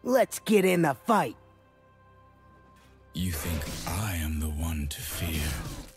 Let's get in the fight. You think I am the one to fear?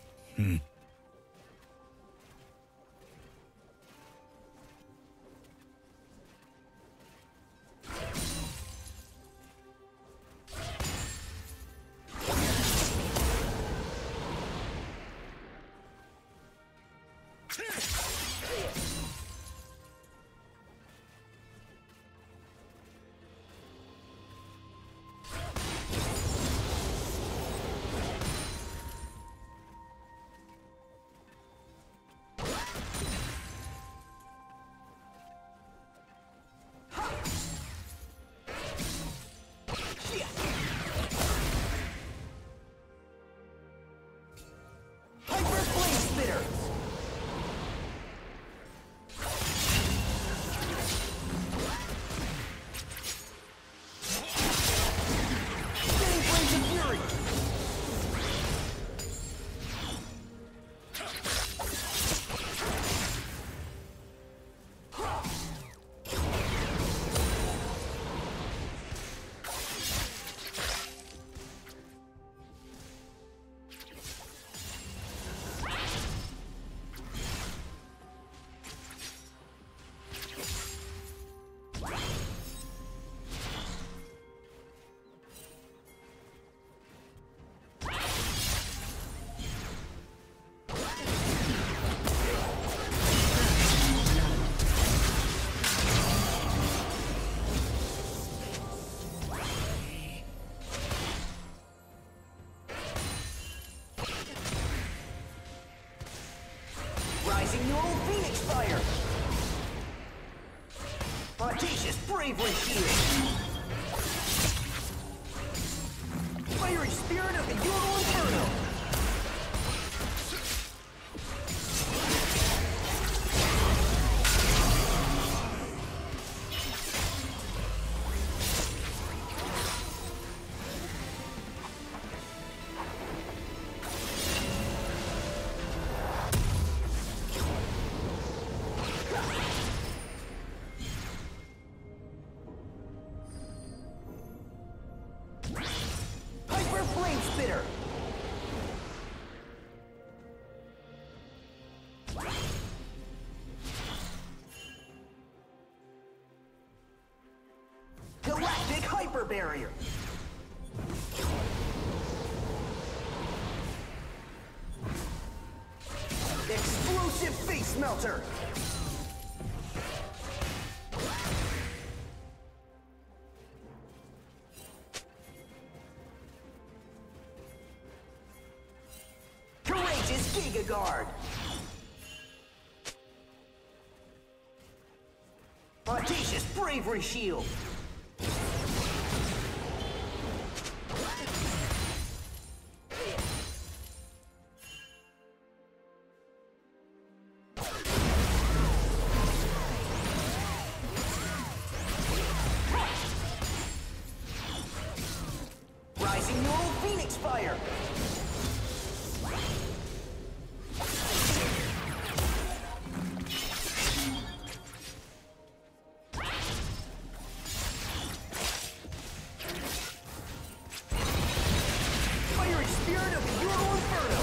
Bravery shield! Fiery spirit of the Yone Inferno! Galactic Hyper Barrier! Explosive Face Melter! Courageous Giga Guard! Audacious Bravery Shield! Rising Neural Phoenix Fire! Fiery Spirit of the Yone Inferno!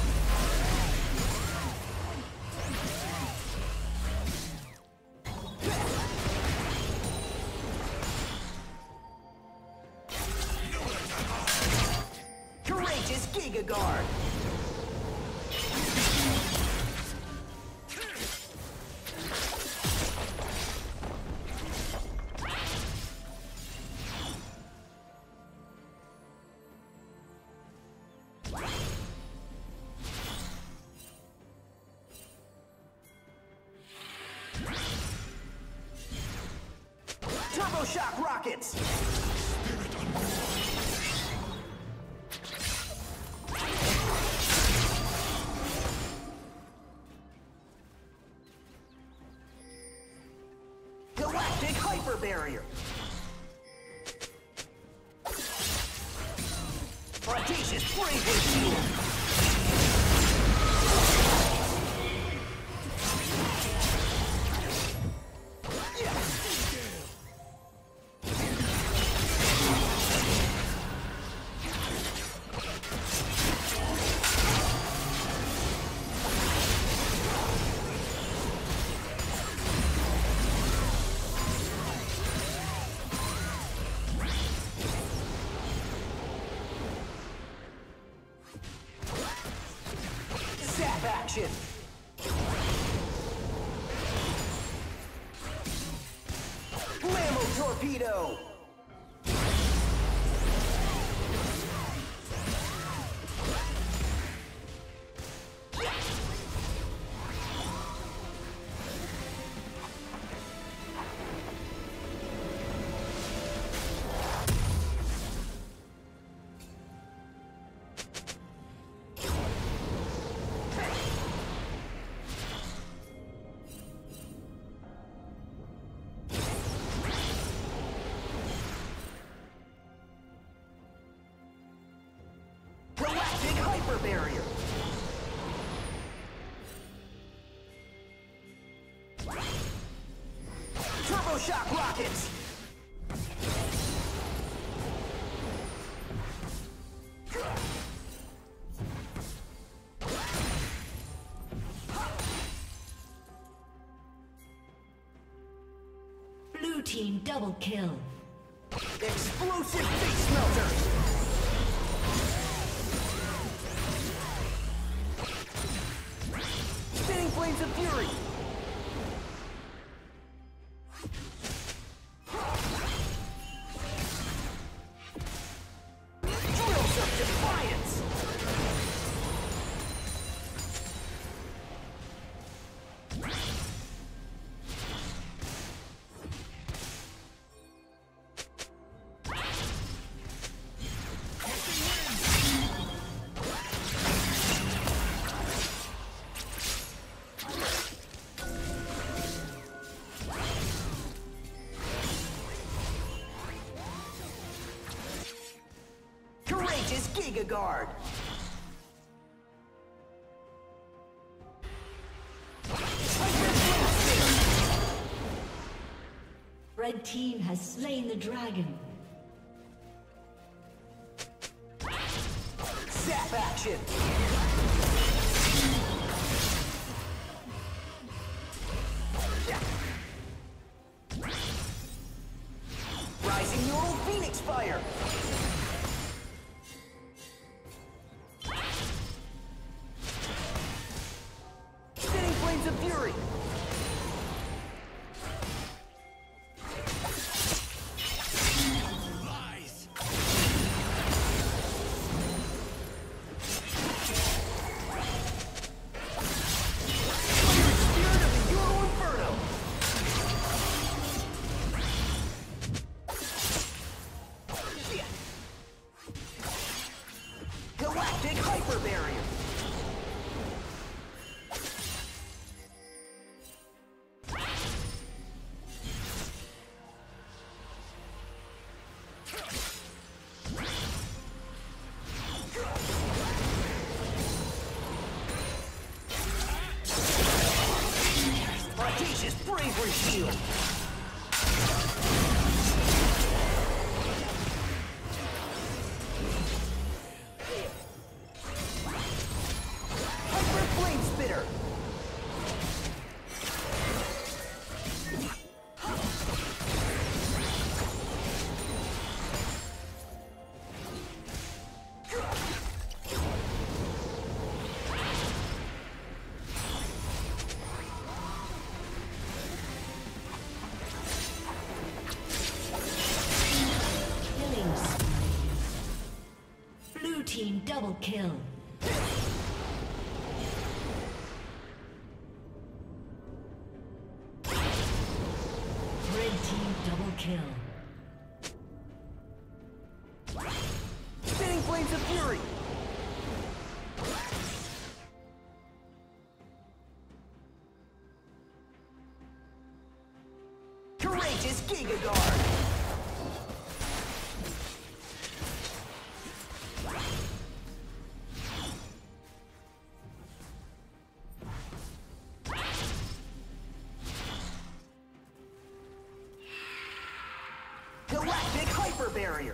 Courageous Giga Guard! Turbo Shock Rockets! Galactic Hyper Barrier! Audacious Bravery Shield! action! Blammo torpedo! Barrier. Turbo shock rockets. Blue team double kill. Explosive face melter. Flames of fury! Drills of defiance! Giga Guard. Red team has slain the dragon. Zap action. Rising neural Phoenix fire. Flames of fury! Lies. Spirit of the Euro Inferno! Galactic hyper barrier! Audacious bravery shield! Hyper flame spitter! Team double kill. Red team double kill. Spinning flames of fury! Courageous Giga Guard! Galactic hyper barrier!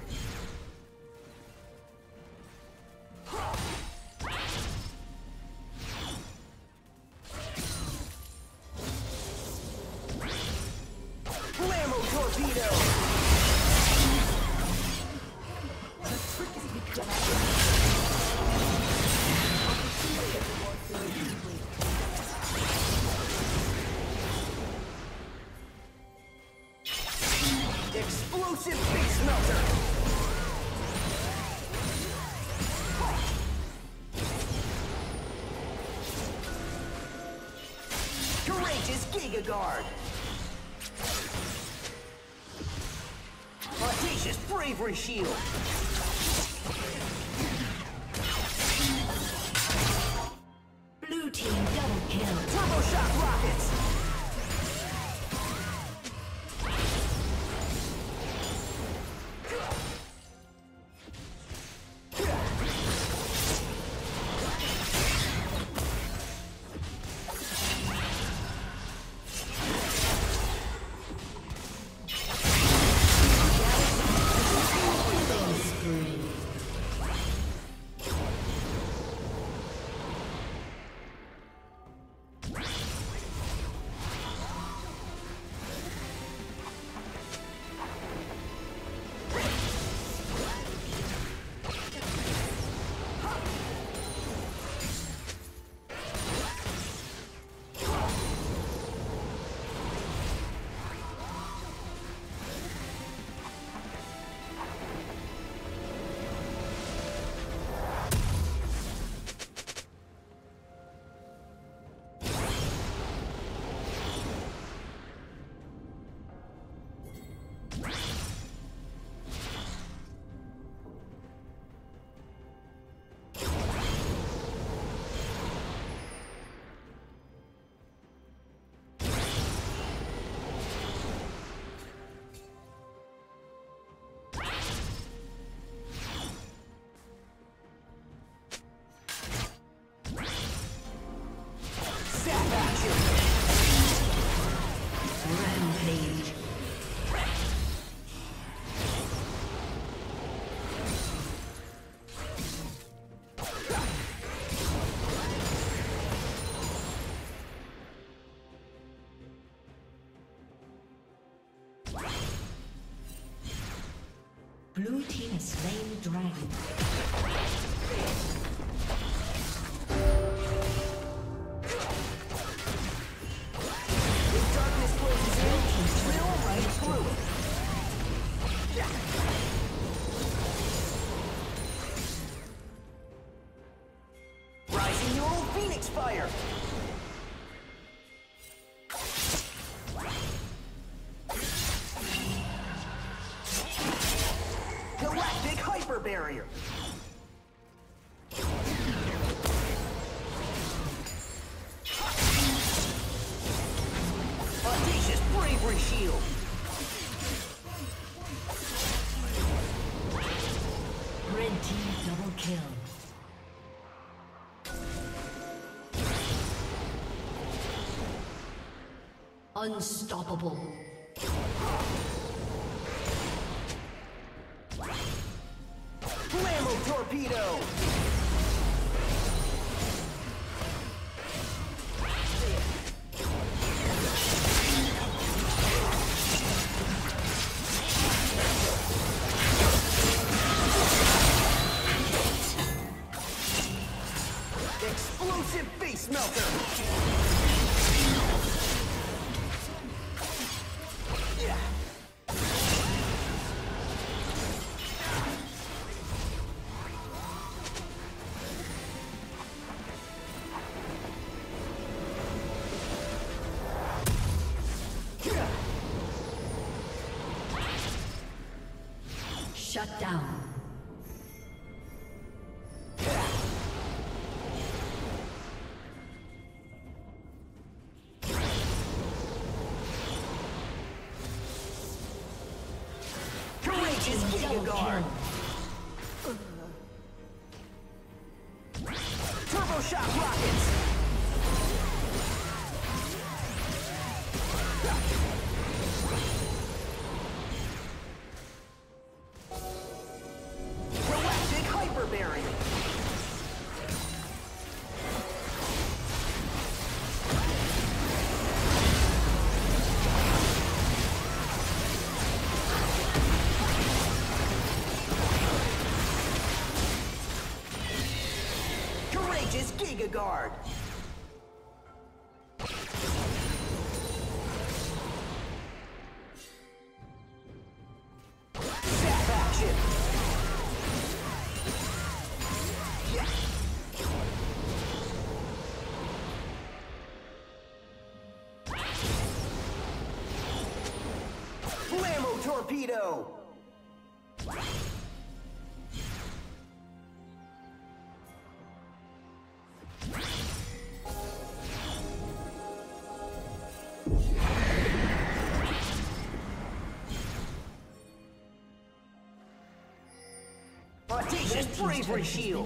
Blammo torpedo! Explosive face melter! Courageous Giga Guard! Audacious Bravery Shield! Blue team double kill. Turbo Shock Rockets! Rampage. Blue team has slain the dragon. Rising your old Phoenix Fire! Galactic Hyper Barrier! Audacious Bravery Shield! Red team double kill. Unstoppable. Blammo Torpedo! Explosive Face Melter! Shut down. Courageous Giga Guard! Turbo Shock Rockets! Galactic Hyper Barrier! Courageous Giga Guard! action! Blammo torpedo! Audacious bravery shield!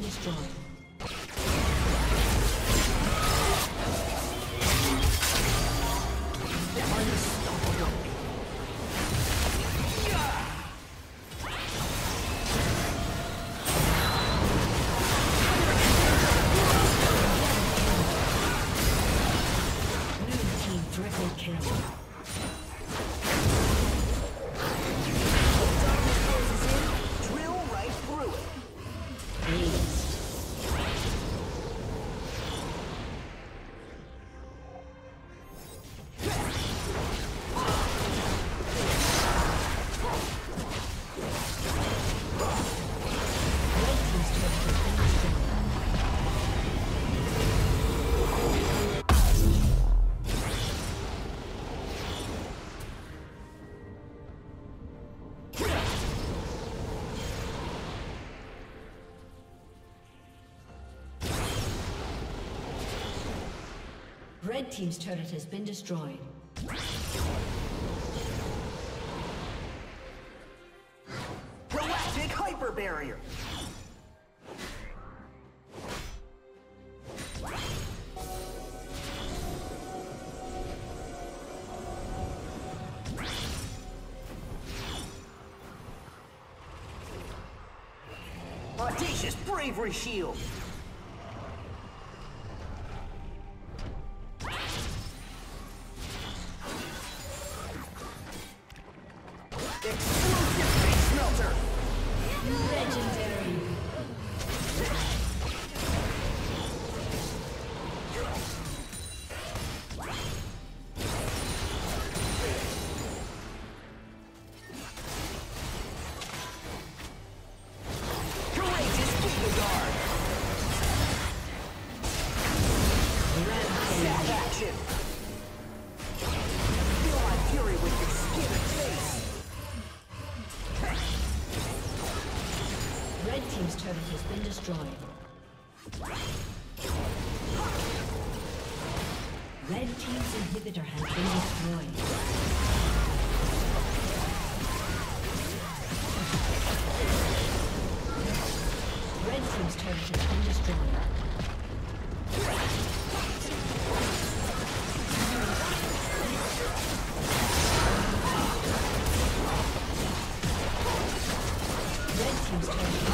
Red team's turret has been destroyed. Galactic hyper barrier! Audacious bravery shield! Red team's inhibitor has been destroyed. Red team's turret has been destroyed. Red team's turret has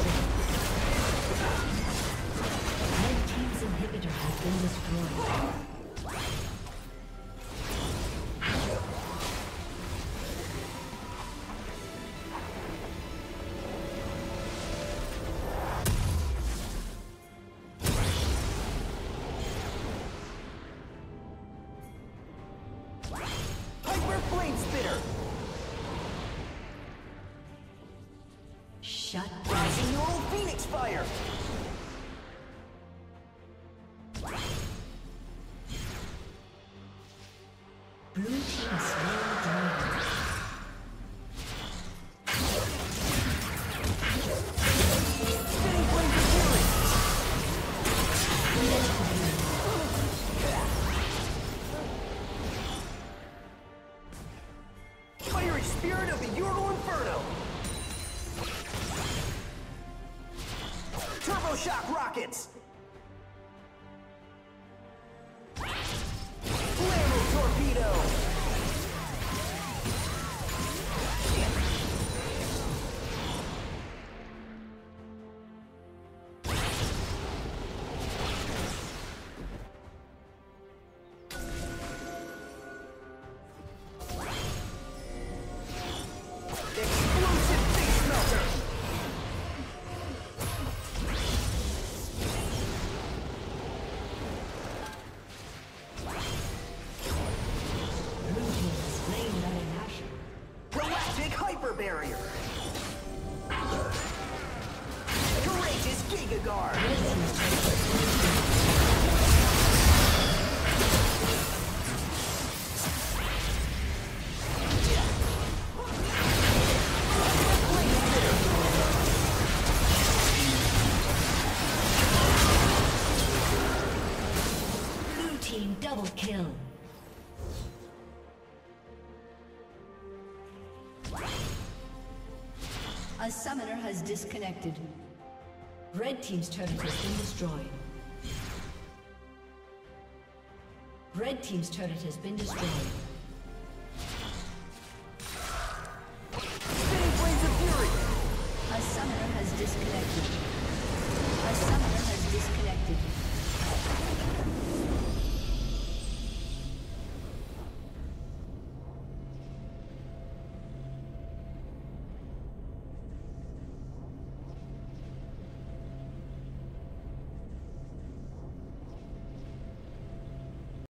been destroyed. Shut down. Rising your old Phoenix fire! Blue team slain dragon. Spinning flames of fury! Fiery spirit of the EUW Inferno! Turbo shock rockets! Blammo torpedo! Explosive face melter! Double kill. A summoner has disconnected. Red team's turret has been destroyed. Red team's turret has been destroyed. Spinning blades of fury! A summoner has disconnected. A summoner has disconnected.